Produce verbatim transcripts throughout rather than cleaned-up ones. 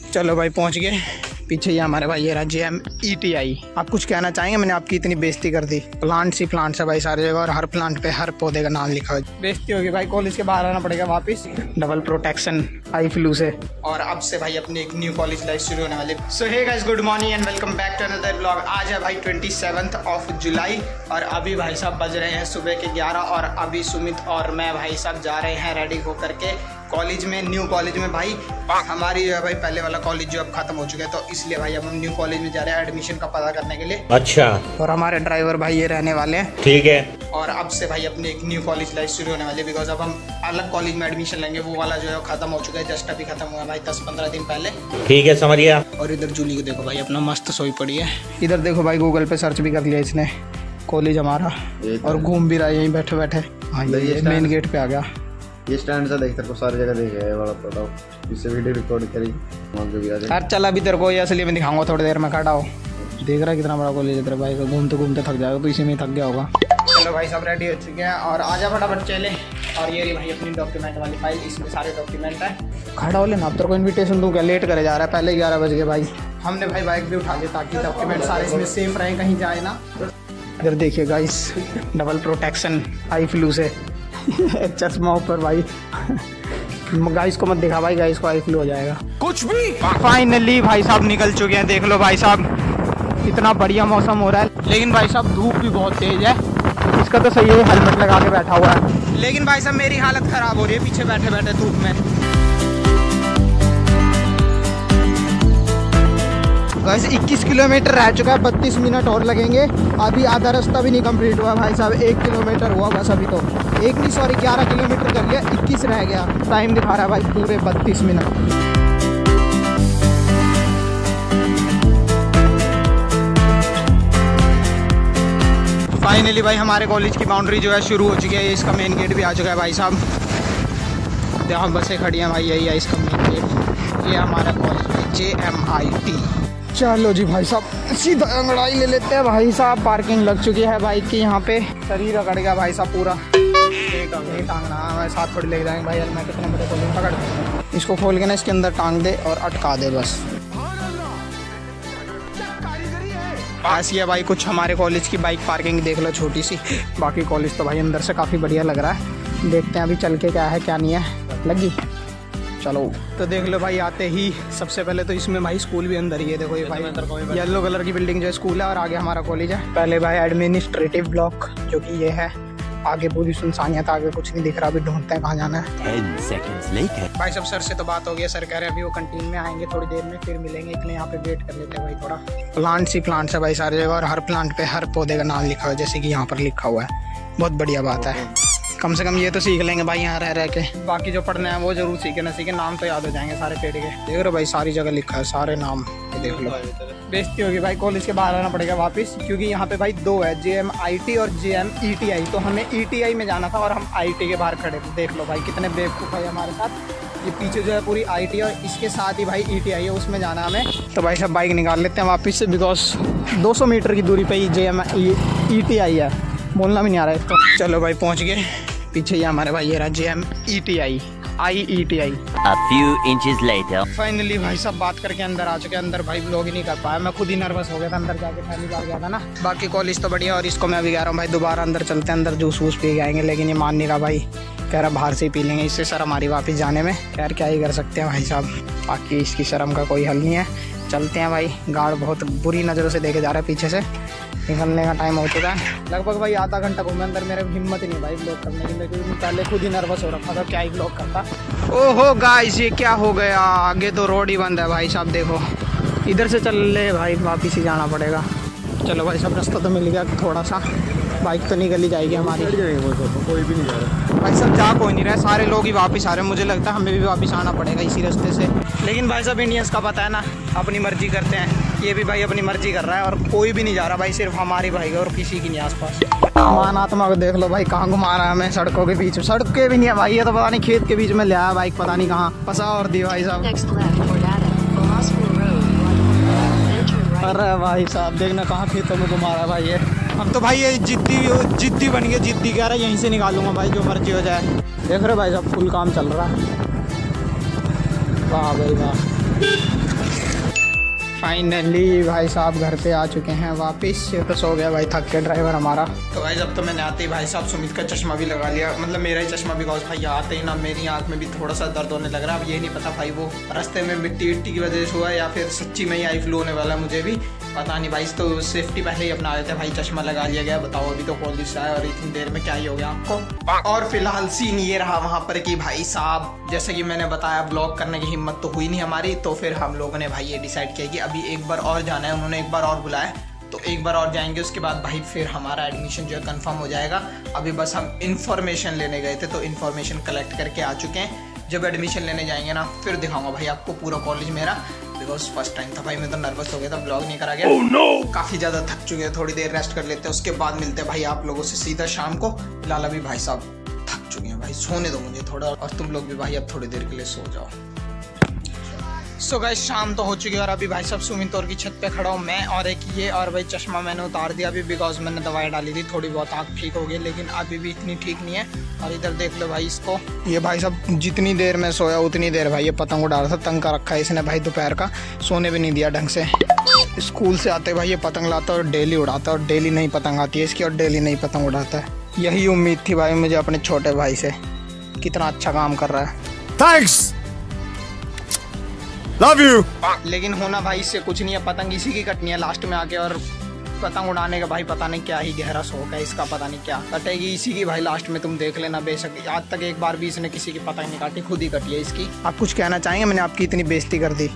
चलो भाई पहुंच गए। पीछे ही हमारे भाई ये रहा जे एम ई टी आई। आप कुछ कहना चाहेंगे? मैंने आपकी इतनी बेइज्जती कर दी। प्लांट्स ही प्लांट्स है भाई सारी जगह, और हर प्लांट पे हर पौधे का नाम लिखा है। बेइज्जती होगी भाई, कॉलेज के बाहर आना पड़ेगा वापस डबल प्रोटेक्शन आई फ्लू से। और अब से भाई अपनी एक न्यू कॉलेज लाइफ शुरू होने वाली। So hey guys, good morning and welcome back to another blog. आज है भाई ट्वेंटी सेवन्थ ऑफ जुलाई और अभी भाई साहब बज रहे हैं सुबह के ग्यारह और अभी सुमित और मैं भाई साहब जा रहे हैं रेडी होकर के कॉलेज में, न्यू कॉलेज में। भाई हमारी जो है भाई पहले वाला कॉलेज जो अब खत्म हो चुका है, तो इसलिए भाई अब हम न्यू कॉलेज में जा रहे हैं एडमिशन का पता करने के लिए। अच्छा। और हमारे ड्राइवर भाई ये रहने वाले हैं। ठीक है। और अब से भाई अपनी एक न्यू कॉलेज लाइफ शुरू होने वाली है, बिकॉज अब हम अलग कॉलेज में एडमिशन लेंगे। वो वाला जो है खत्म हो चुका है, जस्ट अभी खत्म हुआ भाई दस पंद्रह दिन पहले। ठीक है, समझ गया। और इधर जूली को देखो भाई, अपना मस्त सोई पड़ी है। इधर देखो भाई, गूगल पे सर्च भी कर लिया इसने कॉलेज हमारा, और घूम भी रहा है यहीं बैठे बैठे। हाँ, ये मेन गेट पे आ गया। ये स्टैंड से देख तेरे सारी जगह देखे है वाला बताओ, इससे वीडियो रिकॉर्ड करी वहां पे भी आ जाए। यार चल अभी तेरे को ये असली में दिखाऊंगा, थोड़ी देर में खड़ा हो। देख रहा है कितना बड़ा कॉलेज है तेरे भाई का, घूमते घूमते थक जाएगा, तो इसी में थक गया होगा। चलो भाई सब रेडी हो चुके हैं और आजा फटाफट चले। और ये रही भाई अपनी डॉक्यूमेंट वाली फाइल, इसमें सारे डॉक्यूमेंट है। खड़ा हो लेना, अब तेरे को इन्विटेशन दूँ क्या? लेट करे जा रहा है, पहले ग्यारह बज गए भाई। हमने भाई बाइक भी उठा ली ताकि डॉक्यूमेंट सारे इसमें सेफ रहे, कहीं जाए ना। इधर देखिए guys, double protection eye flu से चश्मा ऊपर भाई। गाइस को मत दिखा भाई, गाइस को आई फ्लू हो जाएगा कुछ भी। फाइनली भाई साहब निकल चुके हैं, देख लो भाई साहब इतना बढ़िया मौसम हो रहा है, लेकिन भाई साहब धूप भी बहुत तेज है। इसका तो सही है, हेलमेट लगा के बैठा हुआ है, लेकिन भाई साहब मेरी हालत खराब हो रही है पीछे बैठे बैठे धूप में। गाइस इक्कीस किलोमीटर रह चुका है, बत्तीस मिनट और लगेंगे। अभी आधा रास्ता भी नहीं कंप्लीट हुआ भाई साहब, एक किलोमीटर हुआ बस अभी। तो एक नहीं सॉरी ग्यारह किलोमीटर कर लिया, इक्कीस रह गया। टाइम दिखा रहा है भाई पूरे बत्तीस मिनट। फाइनली भाई हमारे कॉलेज की बाउंड्री जो है शुरू हो चुकी है। इसका मेन गेट भी आ चुका है भाई साहब। यहाँ बसें खड़ी हैं भाई, यही है इसका मेन गेट। ये हमारा कॉलेज है जे एम आई टी। चलो जी भाई साहब सीधा अंगड़ाई ले लेते हैं भाई साहब। पार्किंग लग चुकी है बाइक की यहाँ पे। शरीर अकड़ गया भाई साहब पूरा। एक टांगना साथ थोड़ी ले जाएंगे भाई। मैं कितने बड़े खोल पकड़, इसको खोल के ना इसके अंदर टांग दे और अटका दे बस। ऐसी है भाई कुछ हमारे कॉलेज की बाइक पार्किंग, देख लो छोटी सी। बाकी कॉलेज तो भाई अंदर से काफ़ी बढ़िया लग रहा है। देखते हैं अभी चल के क्या है क्या नहीं है। लगी चलो तो देख लो भाई, आते ही सबसे पहले तो इसमें भाई स्कूल भी अंदर ही है। देखो ये भाई येलो कलर की बिल्डिंग जो स्कूल है, और आगे हमारा कॉलेज है। पहले भाई एडमिनिस्ट्रेटिव ब्लॉक जो कि ये है, आगे पूरी सुनसानियत, आगे कुछ नहीं दिख रहा। अभी ढूंढते हैं कहाँ जाना है। भाई सब सर से तो बात हो गई, सर कह रहे हैं अभी वो कैंटीन में आएंगे थोड़ी देर में, फिर मिलेंगे, इसलिए यहाँ पे वेट कर लेते हैं भाई थोड़ा। प्लांट्स ही प्लांट्स है भाई सारी जगह, और हर प्लांट पे हर पौधे का नाम लिखा हुआ है, जैसे कि यहाँ पर लिखा हुआ है। बहुत बढ़िया बात है, कम से कम ये तो सीख लेंगे भाई यहाँ रह रह के। बाकी जो पढ़ना है वो जरूर सीखे, ना सीखे नाम तो याद हो जाएंगे सारे पेड़ के। देख रहे भाई सारी जगह लिखा है, सारे नाम देख लो। बेइज्जती होगी भाई, कॉलेज के बाहर आना पड़ेगा वापस, क्योंकि यहाँ पे भाई दो है, जे एम आई टी और जे एम ई टी आई। तो हमें ई टी आई में जाना था और हम आई टी के बाहर खड़े थे। देख लो भाई कितने बेवकूफ़ है हमारे साथ। ये पीछे जो है पूरी आई टी और इसके साथ ही भाई ई टी आई है, उसमें जाना हमें। तो भाई सब बाइक निकाल लेते हैं वापस से, बिकॉज दो सौ मीटर की दूरी पे ही जे एम ई टी आई है। बोलना भी नहीं आ रहा है तो। चलो भाई पहुँच गए। पीछे ही हमारे भाई ये रहा J M E T I, I E T I. A few inches later. Finally भाई सब बात करके अंदर आ चुके हैं। अंदर भाई ब्लॉग ही नहीं कर पाया, मैं खुद ही नर्वस हो गया था अंदर जाके, पहली बार गया था ना। बाकी कॉलेज तो बढ़िया, और इसको मैं अभी कह रहा हूँ भाई दोबारा अंदर चलते हैं, अंदर जूस वूस पी के आएंगे, लेकिन ये मान नहीं रहा भाई। कह रहा बाहर से ही पी लेंगे, इससे शर्म आ रही वापस जाने में। यार क्या ही कर सकते हैं भाई साहब, बाकी इसकी शर्म का कोई हल नहीं है। चलते हैं भाई, गार्ड बहुत बुरी नज़रों से देखे जा रहा है पीछे से। निकलने का टाइम हो चुका है लगभग भाई, आधा घंटा घूमे अंदर। मेरे हिम्मत ही नहीं भाई ब्लॉग करने की, क्योंकि पहले खुद ही नर्वस हो रखा था, क्या ही ब्लॉग करता। ओहो गाइस ये क्या हो गया, आगे तो रोड ही बंद है भाई साहब। देखो इधर से चल ले भाई, वापिस ही जाना पड़ेगा। चलो भाई सब रास्ता तो मिल गया थोड़ा सा, बाइक तो निकल ही जाएगी हमारी। कोई भी नहीं जा रहा भाई सब, जा कोई नहीं रहा, सारे लोग ही वापस आ रहे हैं। मुझे लगता है हमें भी वापस आना पड़ेगा इसी रास्ते से, लेकिन भाई सब इंडियंस का पता है ना, अपनी मर्जी करते हैं। ये भी भाई अपनी मर्जी कर रहा है, और कोई भी नहीं जा रहा भाई, सिर्फ हमारी भाई और किसी की नहीं आसपास। मान आत्मा को देख लो भाई, कहाँ घुमा रहा है हमें, सड़कों के बीच। सड़क के भी नहीं है भाई, ये तो पता नहीं खेत के बीच में ले आया बाइक, पता नहीं कहाँ फंसा और दी भाई साहब। अरे भाई साहब देखना कहाँ खेतों में घुमा रहा है भाई ये। हम तो भाई ये जिद्दी जिद्दी बन गए, जिद्दी कह रहा है यहीं से निकालूंगा भाई, जो मर्जी हो जाए। देख रहे भाई साहब फुल काम चल रहा है। वाह भाई वाह। फाइनली भाई साहब घर पे आ चुके हैं वापस। तो सो गया भाई थक के ड्राइवर हमारा। तो भाई जब तो मैंने आते ही भाई साहब सुमित का चश्मा भी लगा लिया, मतलब मेरा ही चश्मा, बिकॉज भाई आते ही ना मेरी आंख में भी थोड़ा सा दर्द होने लग रहा है। अब ये नहीं पता भाई वो रास्ते में मिट्टी विट्टी की वजह से हुआ या फिर सच्ची में ही आई फ्लू होने वाला है, मुझे भी पता नहीं भाई। तो सेफ्टी पहले ही अपना आए थे भाई, चश्मा लगा लिया गया। बताओ अभी तो कॉलेज से आया और इतनी देर में क्या ही हो गया आपको। और फिलहाल सीन ये रहा वहाँ पर कि भाई साहब जैसे कि मैंने बताया ब्लॉग करने की हिम्मत तो हुई नहीं हमारी, तो फिर हम लोगों ने भाई ये डिसाइड किया कि अभी एक बार और जाना है। उन्होंने एक बार और बुलाया तो एक बार और जाएंगे, उसके बाद भाई फिर हमारा एडमिशन जो है कंफर्म हो जाएगा। अभी बस हम इन्फॉर्मेशन लेने गए थे तो इन्फॉर्मेशन कलेक्ट करके आ चुके हैं। जब एडमिशन लेने जाएंगे ना फिर दिखाऊंगा भाई आपको पूरा कॉलेज मेरा, बिकॉज फर्स्ट टाइम था भाई, मैं तो नर्वस हो गया था, ब्लॉग नहीं करा गया। oh, no! काफ़ी ज़्यादा थक चुके हैं, थोड़ी देर रेस्ट कर लेते हैं, उसके बाद मिलते हैं भाई आप लोगों से सीधा शाम को। फिलहाल अभी भाई साहब थक चुके हैं भाई, सोने दो मुझे थोड़ा, और तुम लोग भी भाई अब थोड़ी देर के लिए सो जाओ। सो so गाइस शाम तो हो चुकी है और अभी भाई साहब सुमित और की छत पे खड़ा हूँ मैं, और एक ये, और भाई चश्मा मैंने उतार दिया अभी, बिकॉज मैंने दवाई डाली थी, थोड़ी बहुत आँख ठीक हो गई लेकिन अभी भी इतनी ठीक नहीं है। और इधर देख लो भाई इसको, ये भाई साहब जितनी देर में सोया उतनी देर भाई ये पतंग उड़ा रहा था, तंग का रखा है इसने भाई दोपहर का, सोने भी नहीं दिया ढंग से। स्कूल से आते भाई ये पतंग लाता है और डेली उड़ाता है, और डेली नई पतंग आती है इसकी और डेली नई पतंग उड़ाता है। यही उम्मीद थी भाई मुझे अपने छोटे भाई से, कितना अच्छा काम कर रहा है। Thanks, love you. लेकिन होना भाई इससे कुछ नहीं है, पतंग इसी की कटनी है लास्ट में आके, और पतंग उड़ाने का भाई पता नहीं क्या ही गहरा शौक है इसका, पता नहीं क्या कटेगी इसी की भाई लास्ट में, तुम देख लेना। बेशक आज तक एक बार भी इसने किसी की पतंग नहीं काटी, खुद ही कटी है इसकी। आप कुछ कहना चाहेंगे, मैंने आपकी इतनी बेइज्जती कर दी।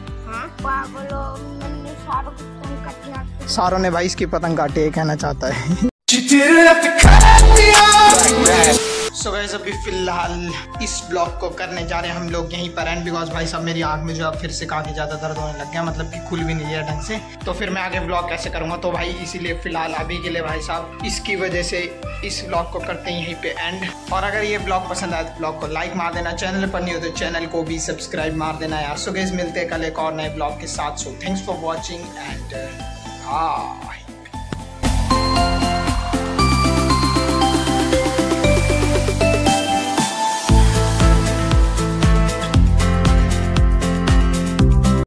सारों ने भाई इसकी पतंग काटी है कहना चाहता है। सो गाइस अभी फिलहाल इस ब्लॉग को करने जा रहे हैं हम लोग यहीं पर एंड, बिकॉज भाई साहब मेरी आंख में जो है फिर से काफी ज्यादा दर्द होने लग गया, मतलब कि खुल भी नहीं गया ढंग से, तो फिर मैं आगे ब्लॉग कैसे करूंगा। तो भाई इसीलिए फिलहाल अभी के लिए भाई साहब इसकी वजह से इस ब्लॉग को करते हैं यहीं पे एंड। और अगर ये ब्लॉग पसंद आए तो ब्लॉग को लाइक मार देना, चैनल पर नहीं हो तो चैनल को भी सब्सक्राइब मार देना यार। सो गाइस मिलते हैं कल एक और नए ब्लॉग के साथ। So thanks for watching and